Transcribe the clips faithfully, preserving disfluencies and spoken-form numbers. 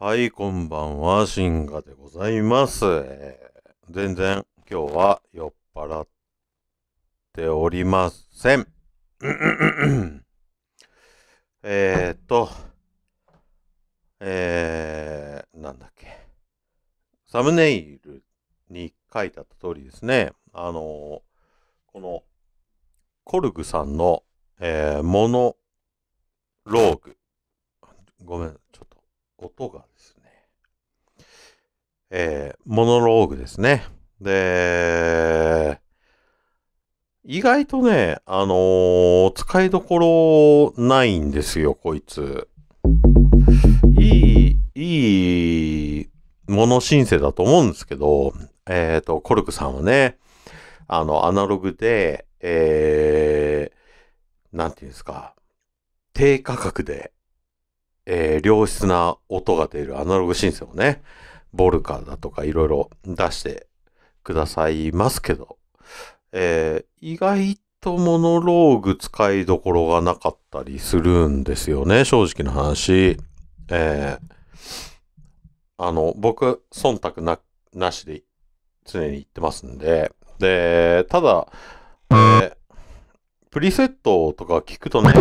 はい、こんばんは、シンガでございます。えー全然今日は酔っ払っておりません。えーっと、えー、なんだっけ。サムネイルに書いてあった通りですね。あのーこのコルグさんの、えーモノローグ。ごめん、ちょっと音がですね。えーモノローグですね。で、意外とね、あのー使いどころないんですよ、こいつ。いい、いいもの申請だと思うんですけど、えっ、と、コルクさんはね、あの、アナログで、えー、なんていうんですか、低価格で、えー良質な音が出るアナログ申請をね、ボルカだとかいろいろ出してくださいますけど、えー意外とモノローグ使いどころがなかったりするんですよね、正直な話。えーあの、僕、忖度な、なしで常に言ってますんで。で、ただ、えープリセットとか聞くとね、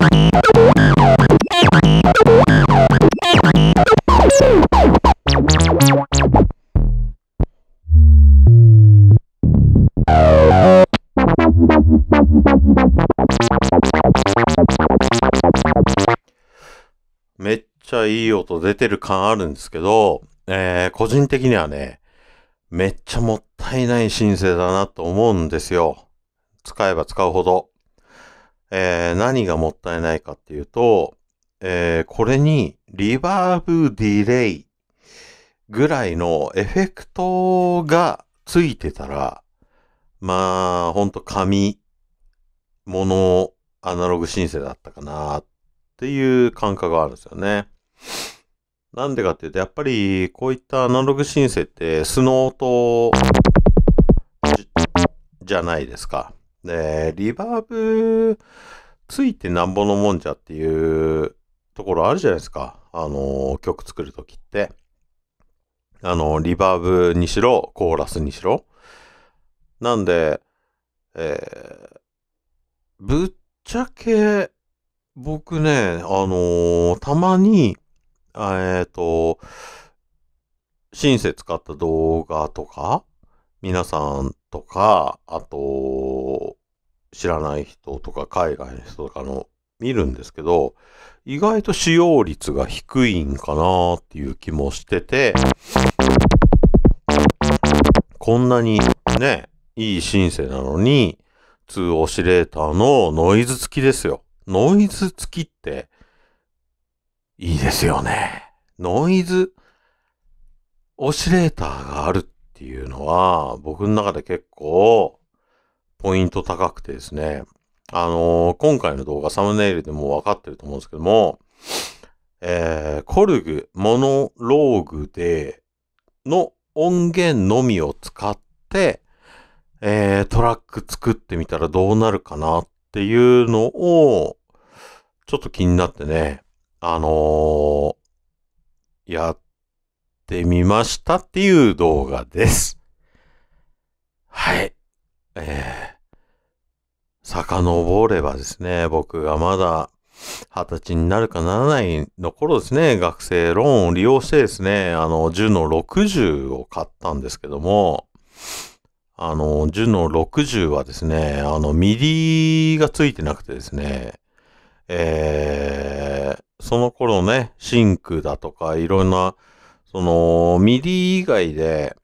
めっちゃいい音出てる感あるんですけど、えー個人的にはね、めっちゃもったいない申請だなと思うんですよ。使えば使うほど。えー何がもったいないかっていうと、えーこれにリバーブ、ディレイぐらいのエフェクトがついてたら、まあ、ほんと紙、モノ、アナログ申請だったかなっていう感覚があるんですよね。なんでかっていうと、やっぱりこういったアナログ申請って素の音じじゃないですか。で、リバーブついてなんぼのもんじゃっていうところあるじゃないですか。あの、曲作るときって。あの、リバーブにしろ、コーラスにしろ。なんで、えーぶっちゃけ、僕ね、あのーたまに、えっと、シンセ使った動画とか、皆さんとか、あと、知らない人とか、海外の人とかの見るんですけど、意外と使用率が低いんかなっていう気もしてて、こんなにね、いいシンセなのに、ツーオシレーターのノイズ付きですよ。ノイズ付きっていいですよね。ノイズオシレーターがあるっていうのは、僕の中で結構ポイント高くてですね。あのー今回の動画サムネイルでも分かってると思うんですけども、えー、コルグ、モノローグでの音源のみを使って、えー、トラック作ってみたらどうなるかなっていうのを、ちょっと気になってね、あのーやってみましたっていう動画です。はい。えー、遡ればですね、僕がまだ二十歳になるかならないの頃ですね、学生ローンを利用してですね、あの、ジュノろくじゅうを買ったんですけども、あの、ジュノろくじゅうはですね、あの、ミディがついてなくてですね、えー、その頃ね、シンクだとかいろんな、その、ミディ以外で、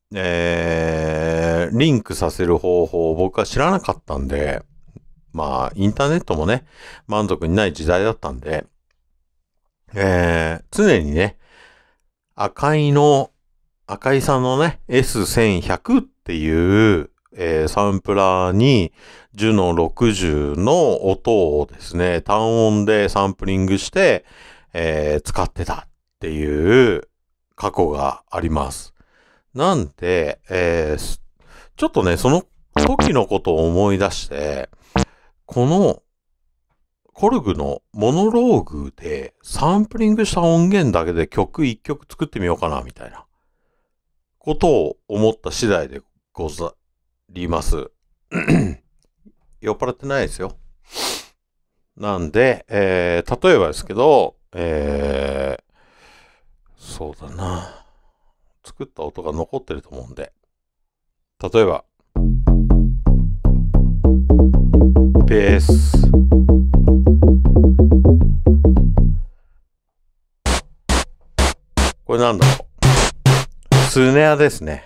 えー、リンクさせる方法を僕は知らなかったんで、まあ、インターネットもね、満足にない時代だったんで、えー、常にね、赤いの、赤井さんのね、エスせんひゃく っていう、えーサンプラーに、ジュノろくじゅうの音をですね、単音でサンプリングして、えー使ってたっていう過去があります。なんで、えーちょっとね、その時のことを思い出して、このコルグのモノローグでサンプリングした音源だけで曲一曲作ってみようかな、みたいなことを思った次第でござります。酔っ払ってないですよ。なんで、えー、例えばですけど、えー、そうだな。作った音が残ってると思うんで。例えば、ベース。これなんだろう。スネアですね。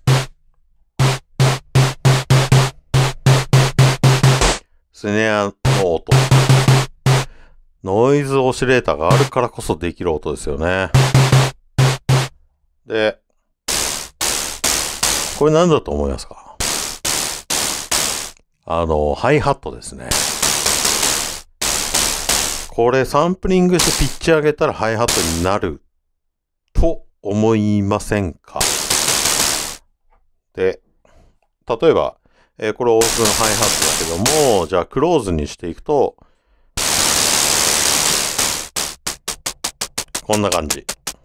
スネアの音。ノイズオシレーターがあるからこそできる音ですよね。で、これ何だと思いますか？あの、ハイハットですね。これサンプリングしてピッチ上げたらハイハットになると思いませんか？で、例えば、えー、これオープンハイハットだけども、じゃあクローズにしていくと、こんな感じ。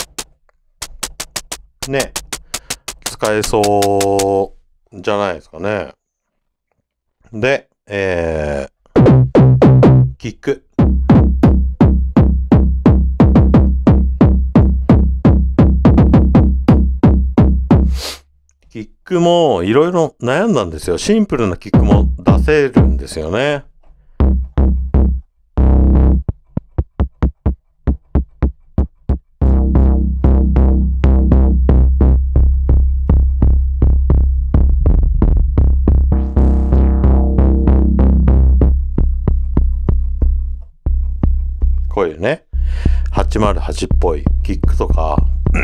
ね。使えそうじゃないですかね。で、えー、キック。キックもいろいろ悩んだんですよ。シンプルなキックも出せるんですよね。こういうね、はちまるはちっぽいキックとか、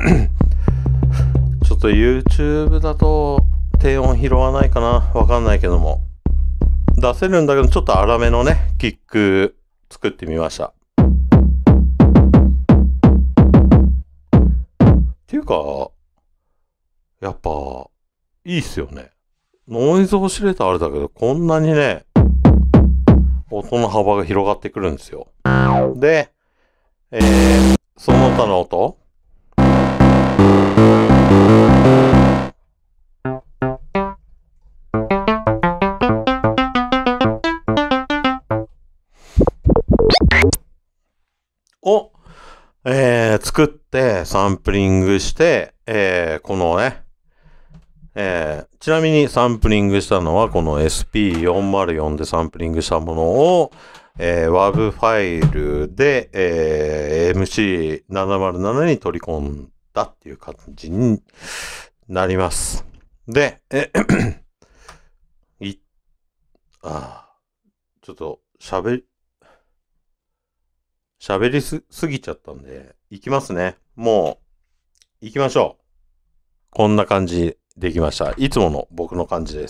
ちょっと YouTube だと低音拾わないかな、わかんないけども。出せるんだけど、ちょっと粗めのね、キック作ってみました。っていうか、やっぱ、いいっすよね。ノイズオシレーターあれだけど、こんなにね、音の幅が広がってくるんですよ。で、えー、その他の音を、えー、作ってサンプリングして、えー、このね、えー、ちなみにサンプリングしたのはこの エスピーよんまるよん でサンプリングしたものを、えー、ワブ ファイルで、えー、エムシーななまるなな に取り込んだっていう感じになります。で、えい、あちょっと喋り、喋りす、すぎちゃったんで、行きますね。もう、行きましょう。こんな感じできました。いつもの僕の感じです。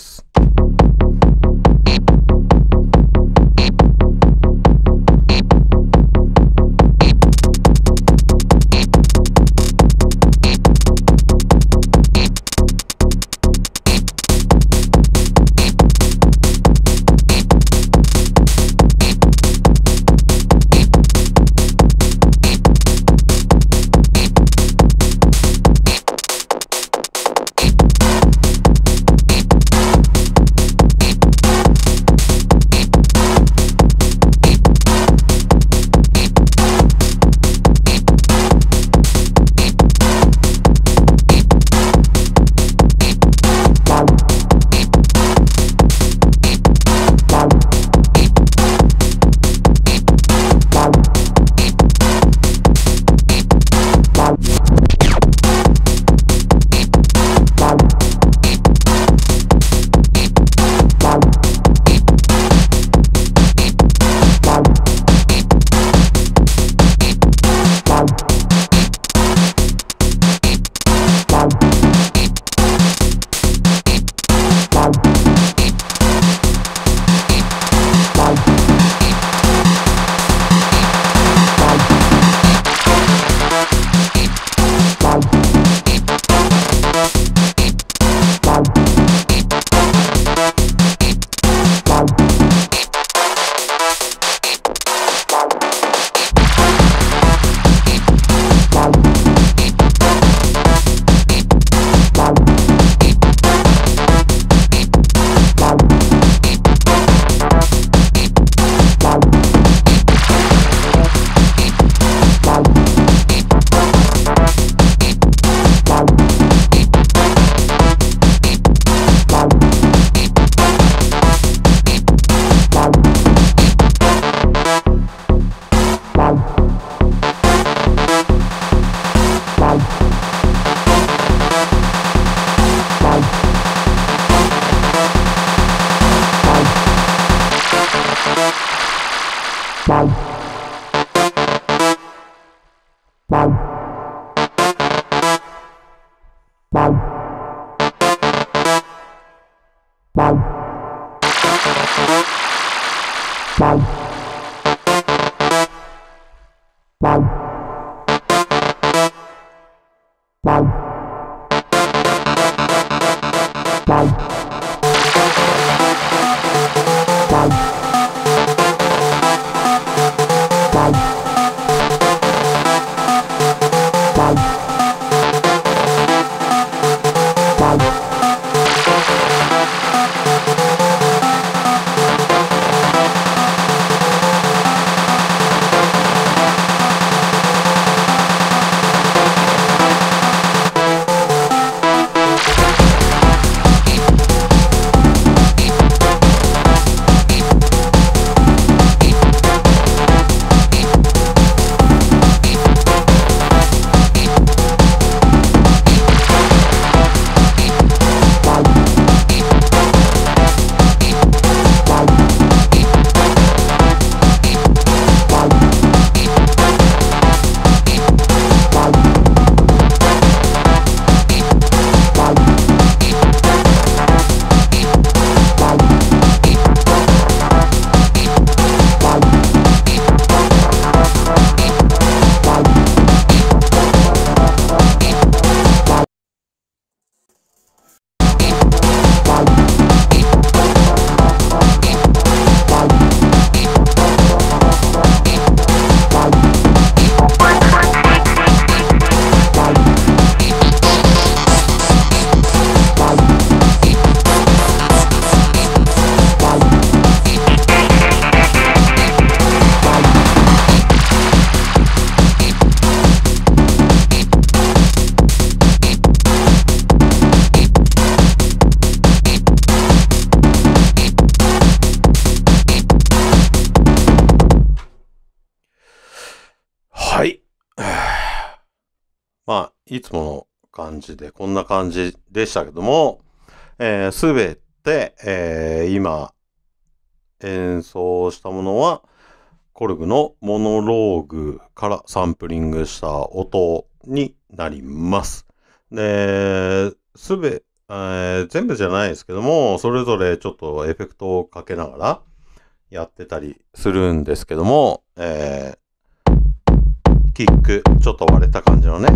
いつもの感じで、こんな感じでしたけども、えー、すべて、えー、今、演奏したものは、コルグのモノローグからサンプリングした音になります。で、すべ、えー、全部じゃないですけども、それぞれちょっとエフェクトをかけながらやってたりするんですけども、えー、キック、ちょっと割れた感じのね、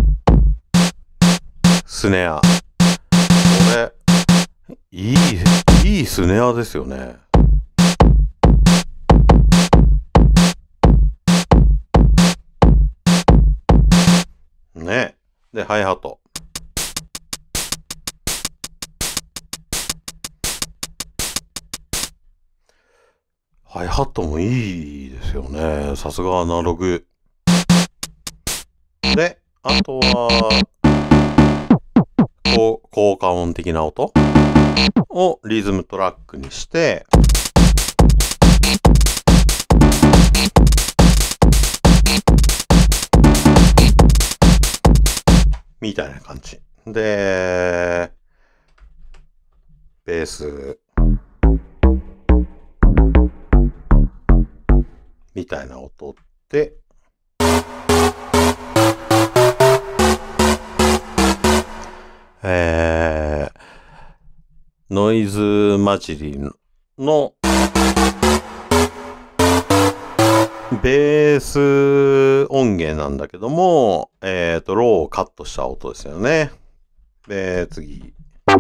スネア。これ、いい、いいスネアですよね。ね。で、ハイハット。ハイハットもいいですよね。さすがアナログ。で、あとは、こう、効果音的な音をリズムトラックにして、みたいな感じ。で、ベース、みたいな音で、えー、ノイズ混じりのベース音源なんだけども、えっと、ローをカットした音ですよね。で、次。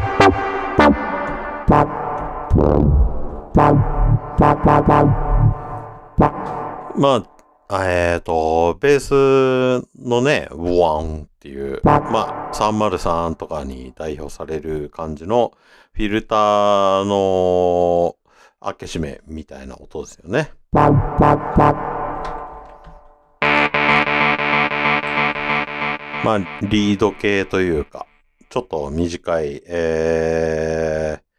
まあ、えっと、ベースのね、ワンっていう、まあ、さんまるさんとかに代表される感じのフィルターの開け閉めみたいな音ですよね。まあ、リード系というか、ちょっと短い、えー、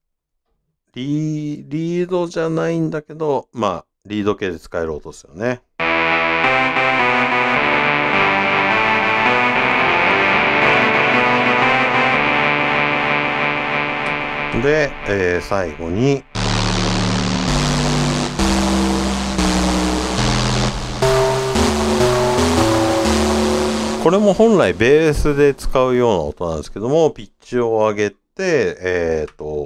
リー、リードじゃないんだけど、まあ、リード系で使える音ですよね。で、えー、最後に、これも本来ベースで使うような音なんですけども、ピッチを上げて、えっと、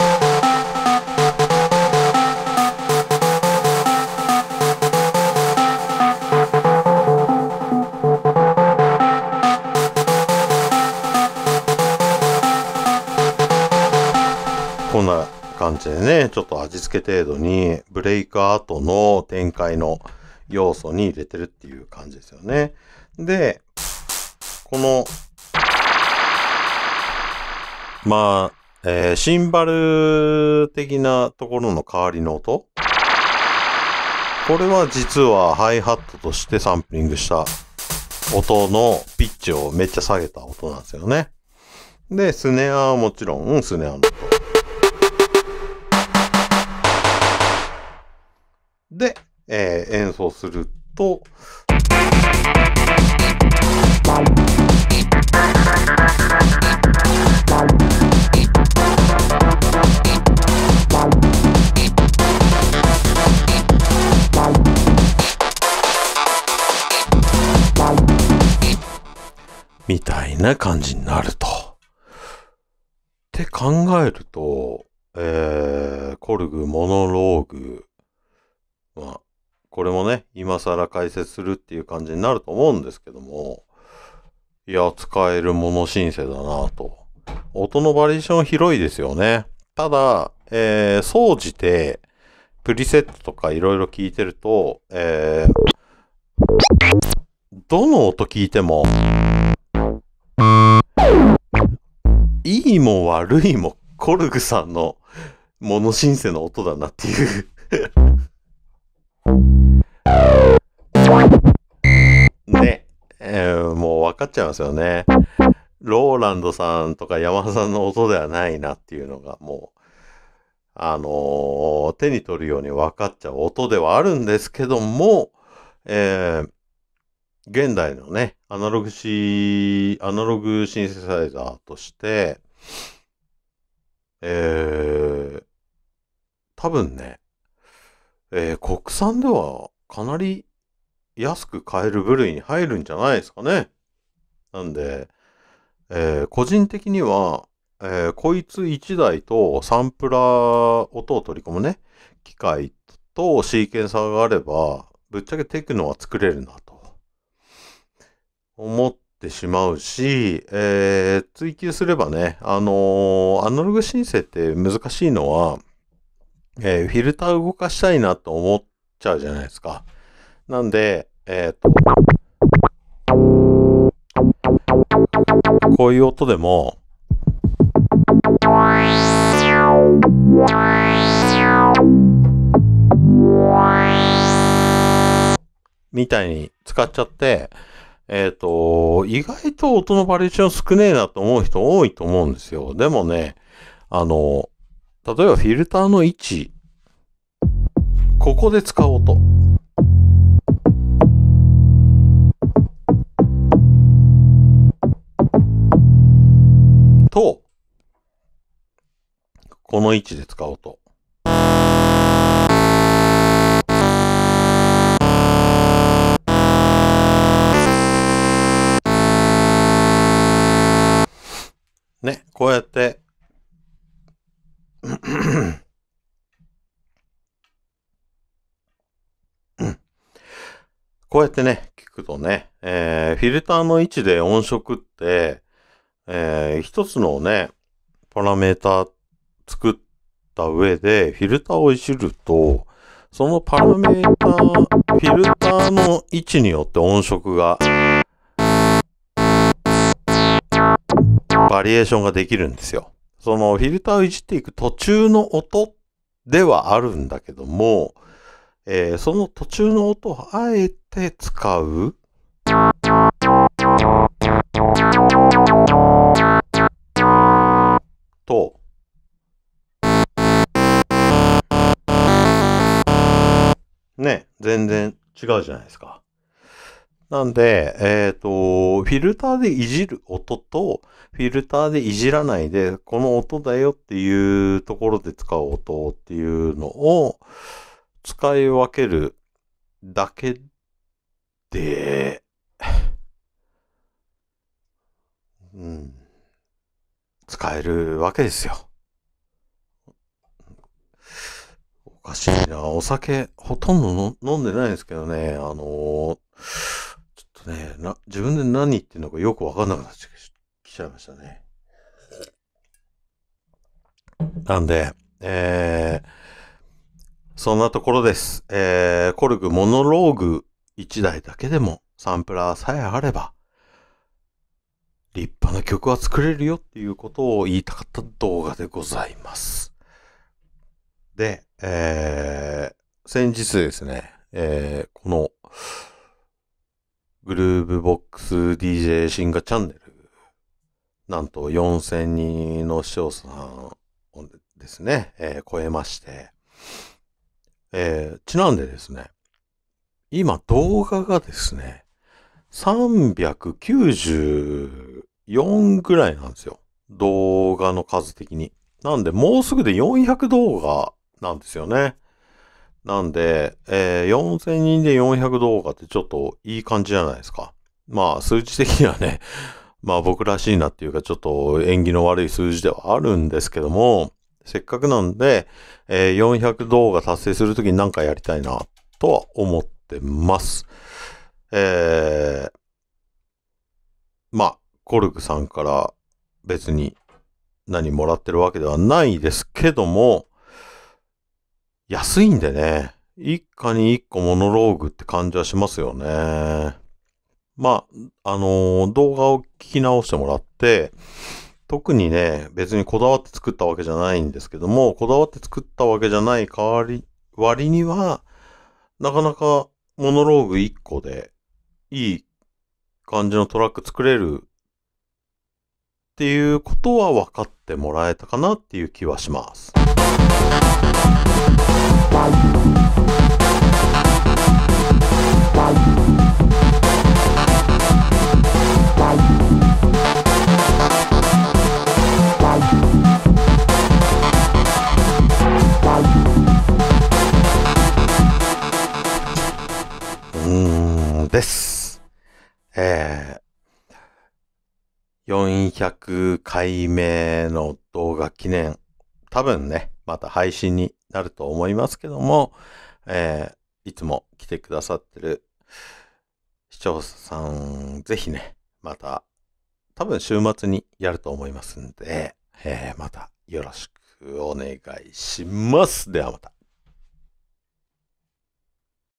こんな感じでね、ちょっと味付け程度にブレイク後の展開の要素に入れてるっていう感じですよね。で、この、まあ、えー、シンバル的なところの代わりの音。これは実はハイハットとしてサンプリングした音のピッチをめっちゃ下げた音なんですよね。で、スネアはもちろんスネアの音。で、えー、演奏すると、みたいな感じになると。って考えると、えー、コルグ、モノローグ、まあ、これもね、今更解説するっていう感じになると思うんですけども、いや、使えるものシンセだなと。音のバリエーション広いですよね。ただ、えー、総じて、プリセットとかいろいろ聞いてると、えー、どの音聞いても、いいも悪いもコルグさんのモノシンセの音だなっていうね、えー、もう分かっちゃいますよね。ローランドさんとか山田さんの音ではないなっていうのがもう、あのー、手に取るように分かっちゃう音ではあるんですけども、えー、 現代のね、アナログシ、アナログシンセサイザーとして、えー、多分ね、えー、国産ではかなり安く買える部類に入るんじゃないですかね。なんで、えー個人的には、えーこいついちだいとサンプラー、音を取り込むね、機械とシーケンサーがあれば、ぶっちゃけテクノは作れるなと思ってしまうし、えー追求すればね、あのーアナログ申請って難しいのは、えーフィルター動かしたいなと思っちゃうじゃないですか。なんで、えっと、こういう音でも、みたいに使っちゃって、えっと、意外と音のバリエーション少ねえなと思う人多いと思うんですよ。でもね、あの、例えばフィルターの位置、ここで使う音。と、この位置で使う音。ね、こうやって、こうやってね、聞くとね、えーフィルターの位置で音色って、えー一つのね、パラメータ作った上で、フィルターをいじると、そのパラメータフィルターの位置によって音色が、バリエーションができるんですよ。そのフィルターをいじっていく途中の音ではあるんだけども、えーその途中の音をあえて使うと、ね、全然違うじゃないですか。なんで、えっと、フィルターでいじる音と、フィルターでいじらないで、この音だよっていうところで使う音っていうのを使い分けるだけで、うん、使えるわけですよ。おかしいな。お酒ほとんどの飲んでないんですけどね、あのーちょっとね、な、自分で何言ってるのかよくわかんなくなってきちゃいましたね。なんで、えー、そんなところです。えー、コルグモノローグいちだいだけでもサンプラーさえあれば、立派な曲は作れるよっていうことを言いたかった動画でございます。で、えー、先日ですね、えー、この、グルーブボックス ディージェー シンガチャンネル、なんとよんせんにんの視聴者さんをですね、えー超えまして、えーちなんでですね、今動画がですね、さんびゃくきゅうじゅうよんぐらいなんですよ。動画の数的に。なんで、もうすぐでよんひゃく動画なんですよね。なんで、えーよんせんにんでよんひゃく動画ってちょっといい感じじゃないですか。まあ、数字的にはね、まあ僕らしいなっていうか、ちょっと縁起の悪い数字ではあるんですけども、せっかくなんで、えーよんひゃく動画達成するときに何かやりたいな、とは思ってます。えー、まあ、コルグさんから別に何もらってるわけではないですけども、安いんでね、一家に一個モノローグって感じはしますよね。まあ、あのー動画を聞き直してもらって、特にね、別にこだわって作ったわけじゃないんですけども、こだわって作ったわけじゃない代わり、割には、なかなかモノローグいっこでいい感じのトラック作れるっていうことは分かってもらえたかなっていう気はします。 ひゃくかいめの動画記念、多分ね、また配信になると思いますけども、えー、いつも来てくださってる視聴者さん、ぜひね、また、多分週末にやると思いますんで、えー、またよろしくお願いします。ではまた。